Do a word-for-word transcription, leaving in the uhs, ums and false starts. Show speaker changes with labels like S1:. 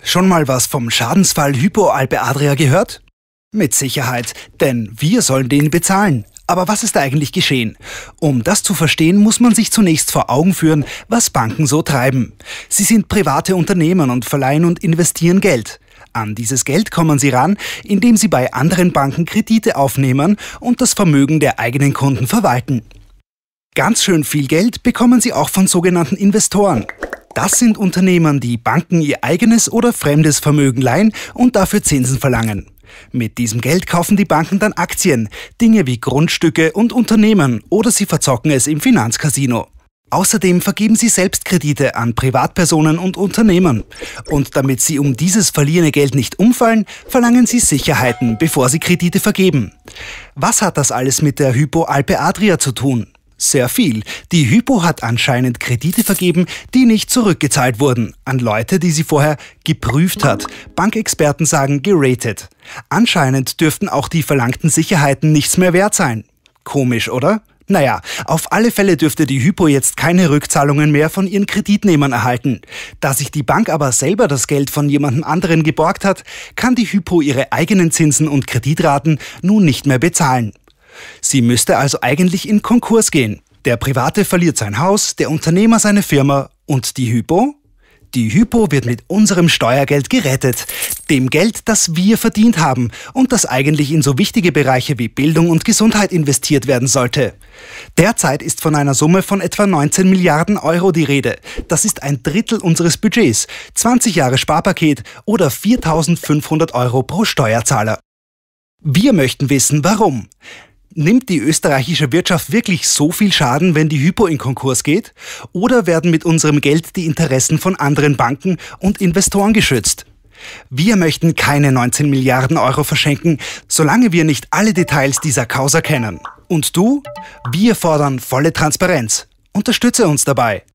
S1: Schon mal was vom Schadensfall Hypo Alpe Adria gehört? Mit Sicherheit, denn wir sollen den bezahlen. Aber was ist da eigentlich geschehen? Um das zu verstehen, muss man sich zunächst vor Augen führen, was Banken so treiben. Sie sind private Unternehmen und verleihen und investieren Geld. An dieses Geld kommen sie ran, indem sie bei anderen Banken Kredite aufnehmen und das Vermögen der eigenen Kunden verwalten. Ganz schön viel Geld bekommen sie auch von sogenannten Investoren. Das sind Unternehmen, die Banken ihr eigenes oder fremdes Vermögen leihen und dafür Zinsen verlangen. Mit diesem Geld kaufen die Banken dann Aktien, Dinge wie Grundstücke und Unternehmen oder sie verzocken es im Finanzcasino. Außerdem vergeben sie selbst Kredite an Privatpersonen und Unternehmen. Und damit sie um dieses verliehene Geld nicht umfallen, verlangen sie Sicherheiten, bevor sie Kredite vergeben. Was hat das alles mit der Hypo Alpe Adria zu tun? Sehr viel. Die Hypo hat anscheinend Kredite vergeben, die nicht zurückgezahlt wurden, an Leute, die sie vorher geprüft hat. Bankexperten sagen geratet. Anscheinend dürften auch die verlangten Sicherheiten nichts mehr wert sein. Komisch, oder? Naja, auf alle Fälle dürfte die Hypo jetzt keine Rückzahlungen mehr von ihren Kreditnehmern erhalten. Da sich die Bank aber selber das Geld von jemandem anderen geborgt hat, kann die Hypo ihre eigenen Zinsen und Kreditraten nun nicht mehr bezahlen. Sie müsste also eigentlich in Konkurs gehen. Der Private verliert sein Haus, der Unternehmer seine Firma und die Hypo? Die Hypo wird mit unserem Steuergeld gerettet. Dem Geld, das wir verdient haben und das eigentlich in so wichtige Bereiche wie Bildung und Gesundheit investiert werden sollte. Derzeit ist von einer Summe von etwa neunzehn Milliarden Euro die Rede. Das ist ein Drittel unseres Budgets, zwanzig Jahre Sparpaket oder viertausendfünfhundert Euro pro Steuerzahler. Wir möchten wissen, warum. Nimmt die österreichische Wirtschaft wirklich so viel Schaden, wenn die Hypo in Konkurs geht? Oder werden mit unserem Geld die Interessen von anderen Banken und Investoren geschützt? Wir möchten keine neunzehn Milliarden Euro verschenken, solange wir nicht alle Details dieser Causa kennen. Und du? Wir fordern volle Transparenz. Unterstütze uns dabei.